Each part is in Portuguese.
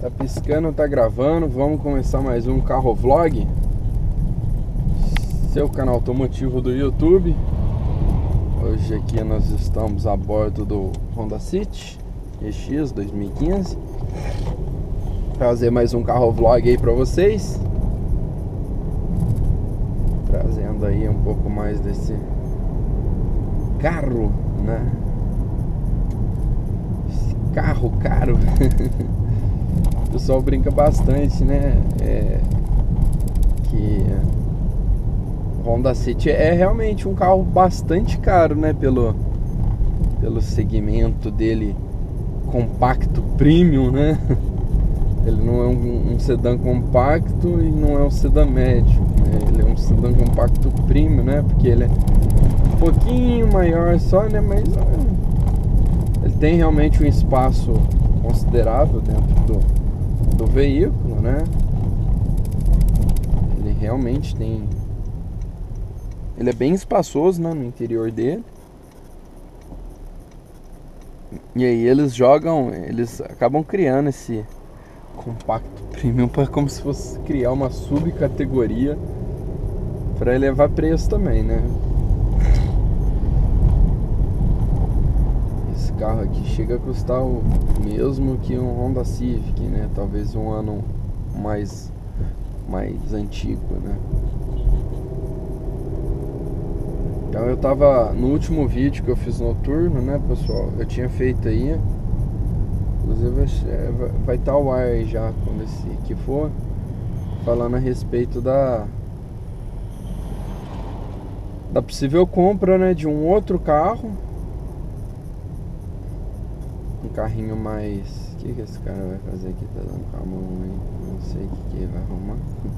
Tá piscando, tá gravando. Vamos começar mais um carro vlog, seu canal automotivo do YouTube. Hoje aqui nós estamos a bordo do Honda City EX 2015. Trazer mais um carro vlog aí pra vocês, trazendo aí um pouco mais desse carro, né? Esse carro caro. O pessoal brinca bastante, né? Que o Honda City é realmente um carro bastante caro, né? Pelo segmento dele compacto premium, né? Ele não é um sedã compacto e não é um sedã médio, né? Ele é um sedã compacto premium, né? Porque ele é um pouquinho maior só, né? Mas ele tem realmente um espaço considerável dentro do veículo, né? Ele realmente tem... Ele é bem espaçoso, né, no interior dele. E aí eles acabam criando esse compacto premium para como se fosse criar uma subcategoria para elevar preço também, né? Esse carro aqui chega a custar o mesmo que um Honda Civic, né? Talvez um ano mais antigo, né? Então eu tava no último vídeo que eu fiz noturno, né, pessoal? Eu tinha feito aí, inclusive vai estar o ar aí já quando esse aqui for, falando a respeito da possível compra, né, de um outro carro, um carrinho mais... O que esse cara vai fazer aqui? Tá dando com a mão aí, não sei o que ele vai arrumar.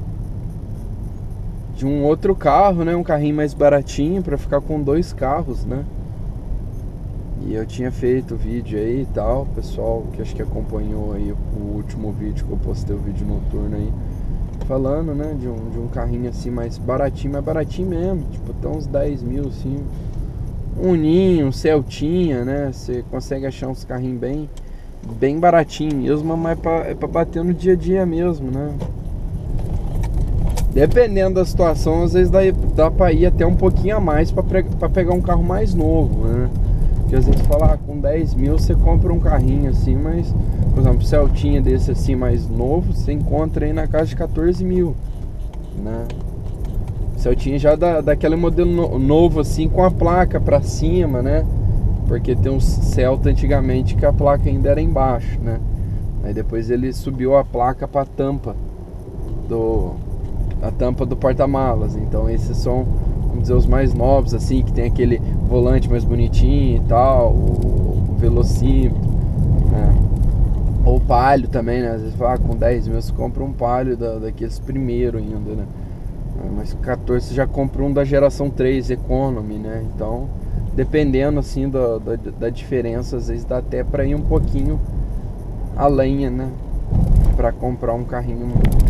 De um outro carro, né, um carrinho mais baratinho para ficar com dois carros, né? E eu tinha feito vídeo aí e tal, pessoal que acho que acompanhou aí o último vídeo que eu postei, o vídeo noturno aí, falando, né, de um carrinho assim mais baratinho mesmo, tipo até uns 10 mil assim, um Ninho, um Celtinha, né? Você consegue achar uns carrinhos bem baratinho mesmo, mas é pra bater no dia a dia mesmo, né? Dependendo da situação, às vezes dá pra ir até um pouquinho a mais pra pegar um carro mais novo, né? Porque às vezes fala, com 10 mil você compra um carrinho assim, mas, por exemplo, um Celtinha desse assim mais novo, você encontra aí na casa de 14 mil, né? Celtinha já daquele modelo novo assim, com a placa pra cima, né? Porque tem uns Celta antigamente que a placa ainda era embaixo, né? Aí depois ele subiu a placa pra tampa do porta-malas. Então esses são, vamos dizer, os mais novos assim, que tem aquele volante mais bonitinho e tal, o velocímetro, né? Ou Palio também, né? Às vezes fala, com 10 mil você compra um Palio daqueles primeiro ainda, né? Mas com 14 você já compra um da geração 3 Economy, né? Então, dependendo assim da diferença, às vezes dá até pra ir um pouquinho além, né? Pra comprar um carrinho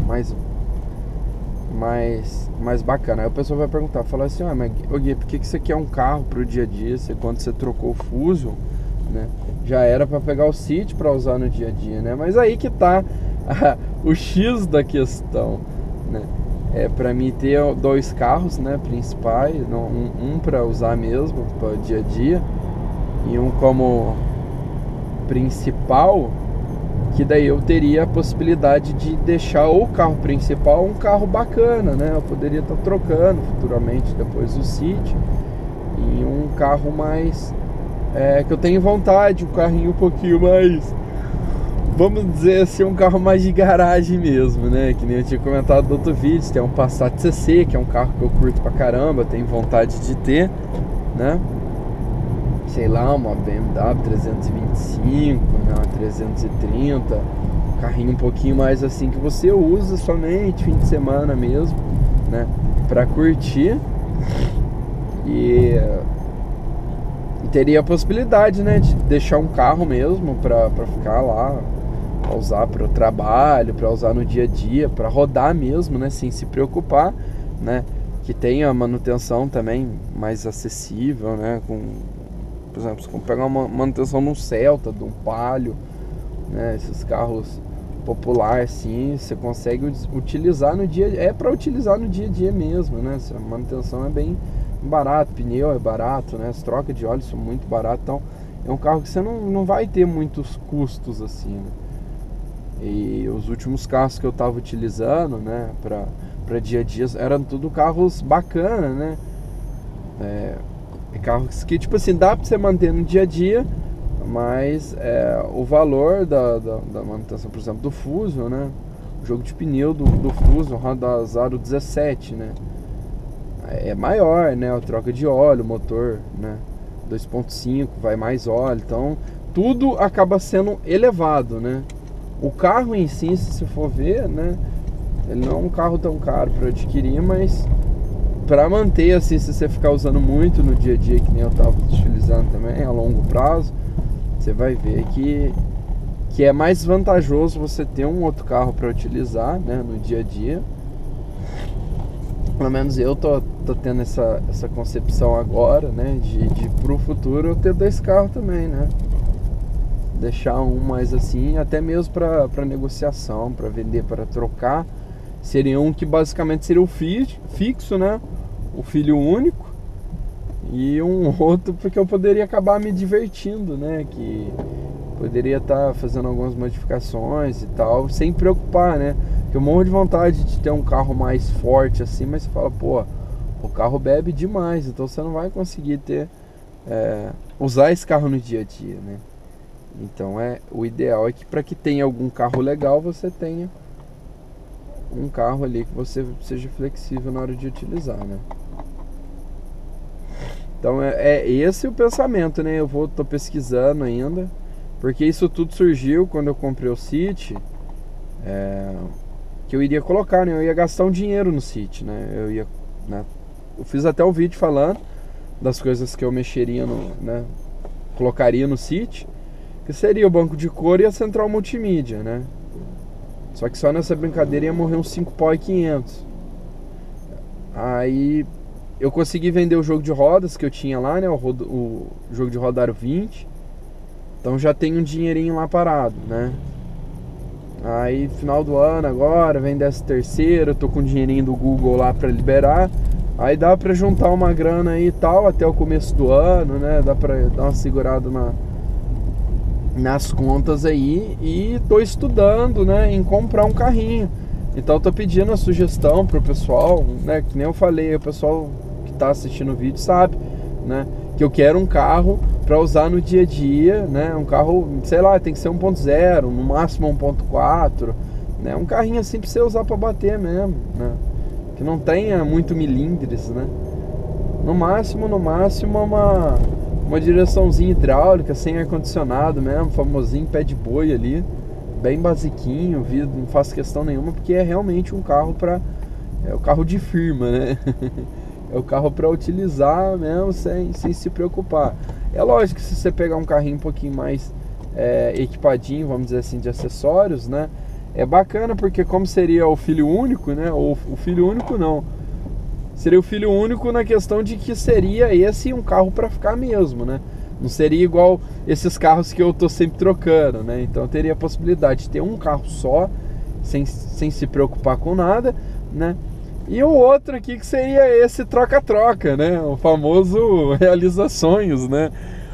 mais bacana. Aí o pessoal vai perguntar, falar assim, mas Gui, por que você quer um carro pro dia a dia? Quando você trocou o Fusion, né, já era para pegar o City para usar no dia a dia, né? Mas aí que tá o X da questão, né? É para mim ter dois carros, né, principais, um para usar mesmo para dia a dia e um como principal, que daí eu teria a possibilidade de deixar o carro principal um carro bacana, né? Eu poderia estar trocando futuramente depois o City e um carro mais que eu tenho vontade, um carrinho um pouquinho mais, vamos dizer assim, um carro mais de garagem mesmo, né? Que nem eu tinha comentado no outro vídeo, tem um Passat CC, que é um carro que eu curto pra caramba, tenho vontade de ter, né? Sei lá, uma BMW 325, né, uma 330, um carrinho um pouquinho mais assim que você usa somente fim de semana mesmo, né, pra curtir. E teria a possibilidade, né, de deixar um carro mesmo pra ficar lá, pra usar pro trabalho, pra usar no dia a dia, pra rodar mesmo, né, sem se preocupar, né, que tenha manutenção também mais acessível, né, por exemplo, se pegar uma manutenção de um Celta, de um Palio, né, esses carros popular, assim, você consegue utilizar no dia, é para utilizar no dia a dia mesmo, né? A manutenção é bem barato, pneu é barato, né? As trocas de óleo são muito baratas, então é um carro que você não vai ter muitos custos assim, né? E os últimos carros que eu tava utilizando, né, para dia a dia, eram tudo carros bacanas, né? Carros que, tipo assim, dá pra você manter no dia a dia, mas o valor da manutenção, por exemplo, do Fusion, né? O jogo de pneu do Fusion, Honda Zaro 17, né? É maior, né? A troca de óleo, motor, né? 2.5, vai mais óleo, então tudo acaba sendo elevado, né? O carro em si, se você for ver, né? Ele não é um carro tão caro para adquirir, mas para manter assim, se você ficar usando muito no dia a dia, que nem eu tava utilizando também, a longo prazo, você vai ver que é mais vantajoso você ter um outro carro para utilizar, né, no dia a dia. Pelo menos eu tô tendo essa concepção agora, né, de pro futuro eu ter 2 carros também, né? Deixar um mais assim, até mesmo para negociação, para vender, para trocar. Seria um que basicamente seria o fixo, né? O filho único. E um outro porque eu poderia acabar me divertindo, né? Que poderia estar fazendo algumas modificações e tal, sem preocupar, né? Eu morro de vontade de ter um carro mais forte assim, mas você fala, pô, o carro bebe demais, então você não vai conseguir usar esse carro no dia a dia, né? Então o ideal é que para que tenha algum carro legal, você tenha um carro ali que você seja flexível na hora de utilizar, né? Então é esse o pensamento, né? Tô pesquisando ainda, porque isso tudo surgiu quando eu comprei o City, que eu iria colocar, né? Eu ia gastar um dinheiro no City, né? Eu fiz até um vídeo falando das coisas que eu mexeria né? Colocaria no City, que seria o banco de couro e a central multimídia, né? Só que só nessa brincadeira ia morrer uns 5 pau e 500. Aí eu consegui vender o jogo de rodas que eu tinha lá, né? O jogo de roda aro 20. Então já tem um dinheirinho lá parado, né? Aí final do ano agora, vem 13º, eu tô com o dinheirinho do Google lá pra liberar. Aí dá pra juntar uma grana aí e tal, até o começo do ano, né? Dá pra dar uma segurada nas contas aí. E tô estudando, né, em comprar um carrinho. Então eu tô pedindo a sugestão pro pessoal, né? Que nem eu falei, o pessoal que tá assistindo o vídeo sabe, né? Que eu quero um carro para usar no dia a dia, né? Um carro, sei lá, tem que ser 1.0, no máximo 1.4, né? Um carrinho assim pra você usar para bater mesmo, né? Que não tenha muito milindres, né? No máximo uma direçãozinha hidráulica, sem ar-condicionado mesmo, famosinho pé de boi ali, bem basiquinho, não faço questão nenhuma, porque é realmente um carro é o carro de firma, né? É o carro para utilizar mesmo sem se preocupar. É lógico que se você pegar um carrinho um pouquinho mais equipadinho, vamos dizer assim, de acessórios, né? É bacana porque como seria o filho único, né? Ou o filho único não. Seria o filho único na questão de que seria esse um carro para ficar mesmo, né? Não seria igual esses carros que eu tô sempre trocando, né? Então eu teria a possibilidade de ter um carro só, sem se preocupar com nada, né? E o outro aqui que seria esse troca-troca, né? O famoso realiza sonhos, né?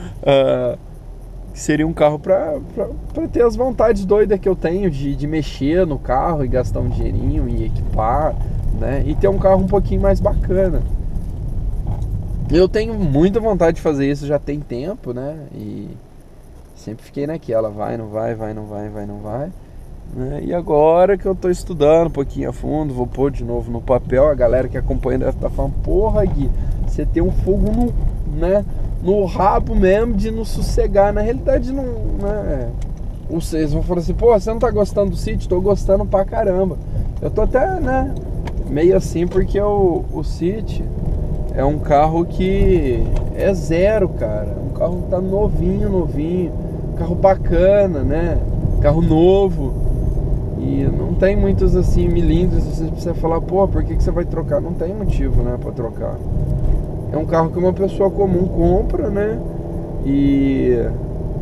Que seria um carro para ter as vontades doidas que eu tenho de mexer no carro e gastar um dinheirinho e equipar, né? E ter um carro um pouquinho mais bacana. Eu tenho muita vontade de fazer isso, já tem tempo, né? E sempre fiquei naquela, vai, não vai, vai, não vai, vai, não vai, né? E agora que eu tô estudando um pouquinho a fundo, vou pôr de novo no papel. A galera que acompanha deve estar falando, porra Gui, você tem um fogo no rabo mesmo de não sossegar. Na realidade não, né? Vocês vão falar assim, pô, você não tá gostando do City? Tô gostando pra caramba. Eu tô até, né, meio assim, porque o City é um carro que é zero, cara. Um carro que tá novinho, carro bacana, né? Carro novo. E não tem muitos assim milímetros assim, pra você falar, pô, por que você vai trocar? Não tem motivo, né, pra trocar. É um carro que uma pessoa comum compra, né? E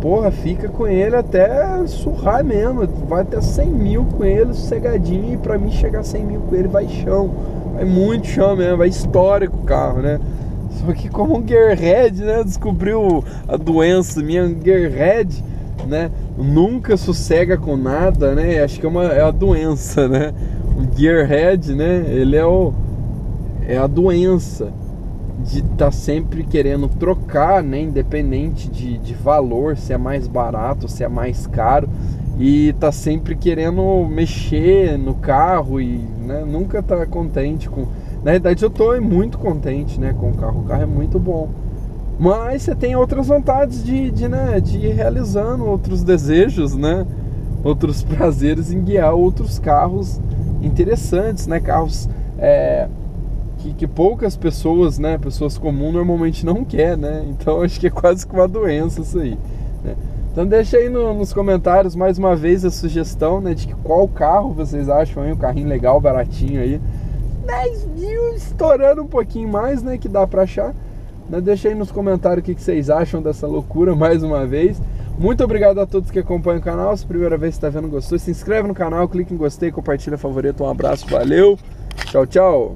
porra, fica com ele até surrar mesmo. Vai até 100 mil com ele, sossegadinho. E pra mim chegar a 100 mil com ele vai chão. Vai muito chão mesmo, vai histórico o carro, né? Só que como um gearhead, né? Descobriu a doença minha, um gearhead, né? Nunca sossega com nada, né? Acho que é a doença, né? O gearhead, né? Ele é a doença de estar sempre querendo trocar, né? Independente de valor, se é mais barato, se é mais caro, e tá sempre querendo mexer no carro e, né, nunca tá contente com... Na verdade eu tô muito contente, né, com o carro é muito bom, mas você tem outras vontades né, de ir realizando outros desejos, né, outros prazeres em guiar outros carros interessantes, né, carros que poucas pessoas, né, pessoas comuns normalmente não quer, né? Então acho que é quase que uma doença isso aí, né? Então deixa aí nos comentários mais uma vez a sugestão, né, de que qual carro vocês acham aí, um carrinho legal, baratinho aí, 10 mil estourando um pouquinho mais, né, que dá pra achar, né? Deixa aí nos comentários o que vocês acham dessa loucura mais uma vez. Muito obrigado a todos que acompanham o canal. Se é a primeira vez que está vendo, gostou, se inscreve no canal, clica em gostei, compartilha, favorito. Um abraço, valeu, tchau, tchau.